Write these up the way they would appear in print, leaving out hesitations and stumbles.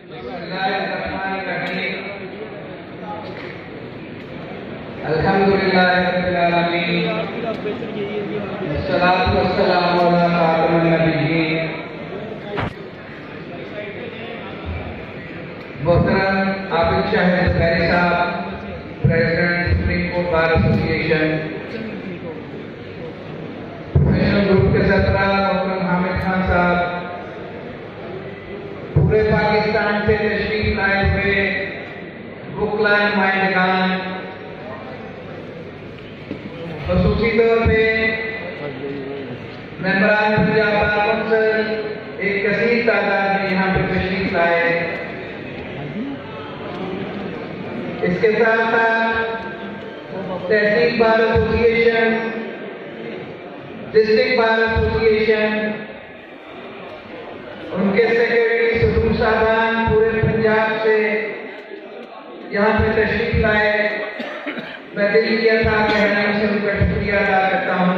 अल्हम्दुलिल्लाहिर्रब्बिल अस्सलातु वस्सलामु अला खातमिन नबिय्यीन। मोहतरम आबिद शाहिद ज़फरी साहब, president supreme court bar association, professional group के सरबराह मोहतरम हामिद खान साहब, पूरे पाकिस्तान से तशरीफ लाए हुए वकला नुमाइंदगान, खसूसी तौर पे मेंबरान पंजाब बार कौंसिल, एक कसीर तादाद में यहाँ पे तशरीफ लाए। इसके साथ साथ तहसील bar association, district bar association, उनके सेक्रेटरी सदूर साहबान पूरे पंजाब से यहाँ पे तशरीफ लाए। मैं दिल किया था कहने से उनका शुक्रिया अदा करता हूँ।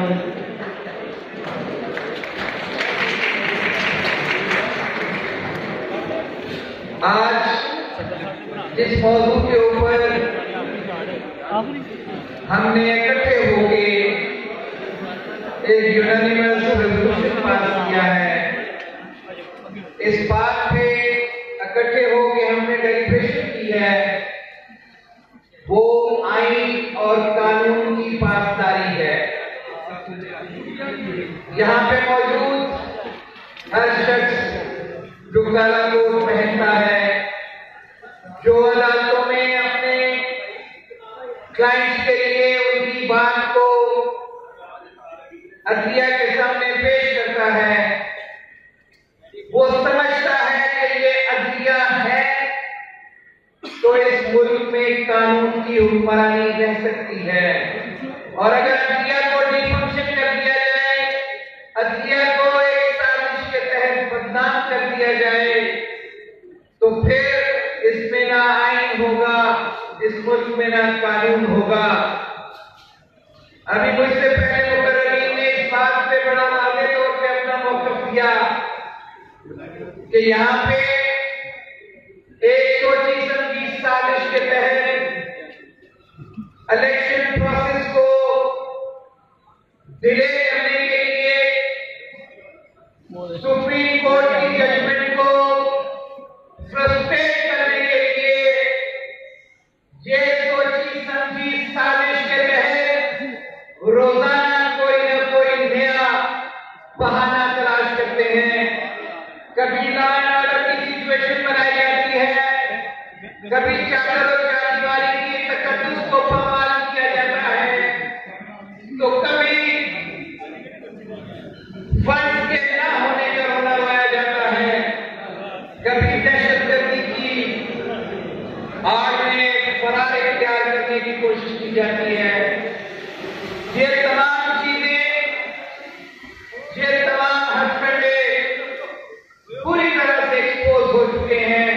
आज इस मौजू के ऊपर हमने इकट्ठे होके एक यूनानिमस रेजोल्यूशन पास किया है। इस बात पे इकट्ठे होके हमने डेलिब्रेशन की है, वो आइन और कानून की पासदारी है। यहाँ पे मौजूद हर शख्स जो काला कोट पहनता है, जो अदालतों में अपने क्लाइंट्स के लिए उनकी बात को अदलिया के सामने पेश करता है, वो समझता है कि ये अदलिया है तो इस मुल्क में कानून की हुक्मरानी रह सकती है। और अगर अदलिया को डिफंक्शन कर दिया जाए, अदलिया को एक साजिश के तहत बदनाम कर दिया जाए, तो फिर इसमें ना आइन होगा, इस मुल्क में ना कानून होगा। अभी मुझसे पहले मुकर्ररीन ने इस बात पे बड़ा वाज़ेह तौर पे अपना मौक़िफ़ दिया कि यहाँ पे एक सोची समझी साजिश के तहत इलेक्शन प्रोसेस को डिले करने के लिए, सुप्रीम कोर्ट की जजमेंट को फ्रस्ट्रेट करने के लिए, ये सोची समझी साजिश के तहत रोजाना कोई न कोई नया बहाना तलाश करते हैं। कभी लॉ एंड ऑर्डर की सिचुएशन बनाई जाती है, कभी चादर और चारदीवारी की तकद्दुस को पामाल किया जाता है, तो कभी फंड के ना होने का रोना रोया जाता है, कभी दहशतगर्दी की आड़ में फरार इख्तियार करने की कोशिश की जाती है। ये तमाम चीजें, ये तमाम हथकंडे पूरी तरह से एक्सपोज हो चुके हैं।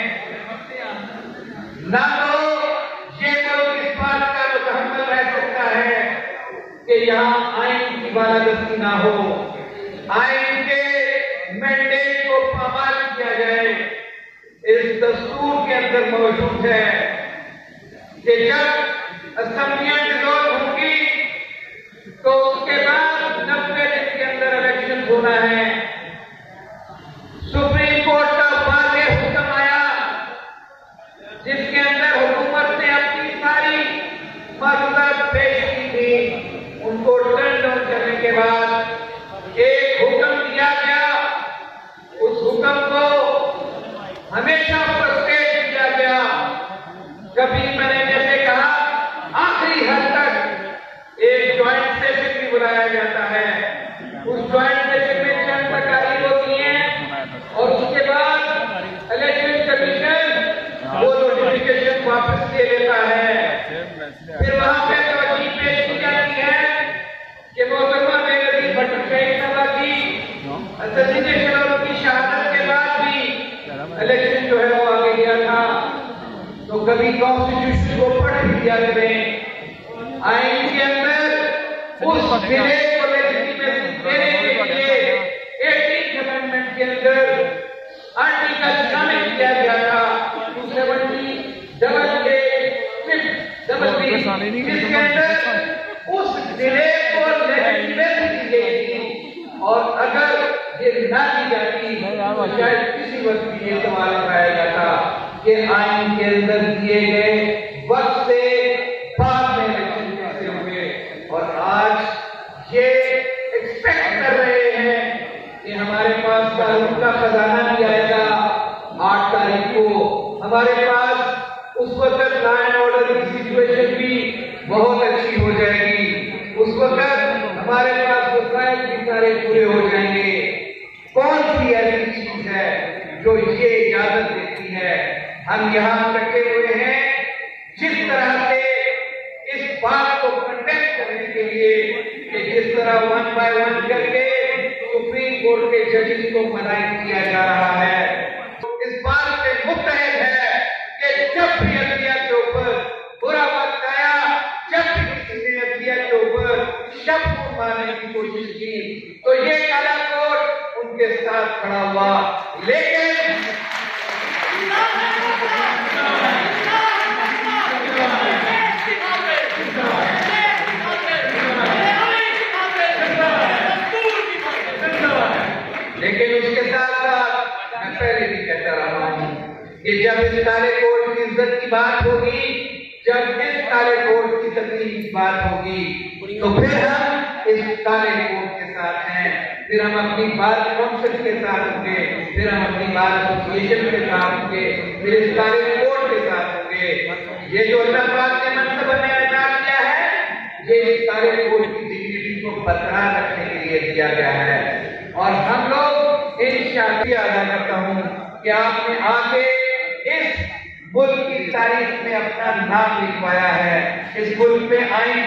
ना तो ये मुल्क इस बात का मुतहम्मिल रह सकता है कि यहाँ आइन की बालादस्ती ना हो, आइन के मैंडेट को पामाल किया जाए। इस दस्तूर के अंदर मौजूद है कि जब असेंबलियां डिसॉल्व होंगी तो उसके बाद 90 दिन के अंदर इलेक्शन होना है। सुप्रीम कोर्ट का वाज़ेह हुक्म आया जिसके अंदर हुकूमत ने अपनी सारी मालूमात पेश की थी, उनको टर्न डाउन करने के बाद एक हुक्म दिया गया। उस हुक्म को हमेशा फ्रस्ट्रेट किया गया। कभी मैंने जैसे कहा आखिरी हद तक एक ज्वाइंट सेशन भी बुलाया जाता है। उस ज्वाइंट सेशन में चंद तकारीर होती हैं और उसके बाद इलेक्शन कमीशन वो नोटिफिकेशन वापस ले लेता है। फिर वहां पे तवज्जो पेश की जाती है कि मोहतरमा बेनज़ीर भट्टो शहीद साहब की असैसिनेशन और उनकी शहादत के बाद भी इलेक्शन जो है वो आगे गया था। तो कभी कॉन्स्टिट्यूशन को पढ़ भी दिया करें, आइन के अंदर उस डिले को लेजिटिमेसी देने के लिए 18th अमेंडमेंट के अंदर आर्टिकल शामिल किया गया था जिसके अंदर उस जिले को लेजिटिमेसी दी गई थी, और अगर ये ना की जाती तो शायद किसी वक्त ये सवाल उठाया जाता कि आइन के अंदर दिए गए वक्त से बाद में इलेक्शन कैसे हुए। और आज ये एक्सपेक्ट कर रहे हैं कि हमारे पास कानून का खजाना भी आएगा 8 तारीख को, हमारे पास उस वक्त लॉ एंड ऑर्डर की सिचुएशन भी बहुत अच्छी हो जाएगी, उस वक्त हमारे पास वसाइल भी सारे पूरे हो जाएंगे। कौन सी ऐसी चीज है जो ये इजाजत देती है? हम यहाँ इकट्ठे हुए हैं जिस तरह से इस बात को कंडेम करने के लिए कि जिस तरह 1 बाय 1 करके सुप्रीम कोर्ट के जजेस को मनाई किया जा रहा है, इस बात से मुस्तैद है कि जब भी अदलिया के ऊपर बुरा वक्त आया, जब भी किसी ने अदलिया के ऊपर शब्द को मारने की कोशिश की, तो ये काला कोर्ट उनके साथ खड़ा हुआ। लेकिन उसके साथ साथ मैं पहले भी कहता रहा हूं कि जब इस काले कोर्ट की इज्जत की बात होगी, जब इस काले कोर्ट की तकलीफ की बात होगी, तो फिर हम इस काले कोर्ट के साथ हैं, फिर हम अपनी बार काउंसिल के साथ होंगे, फिर हम अपनी बार एसोसिएशन के साथ होंगे, फिर इस काले कोर्ट के साथ होंगे। ये जो अल्लाह पाक ने मनसब में अदा किया है, ये इस काले कोर्ट की डिग्निटी को बरकरार रखने के लिए दिया गया है। और हम लोग इंशाअल्लाह अदा करता हूँ कि आपने आके इस मुल्क की तारीख में अपना नाम लिखवाया है, इस मुल्क में आइन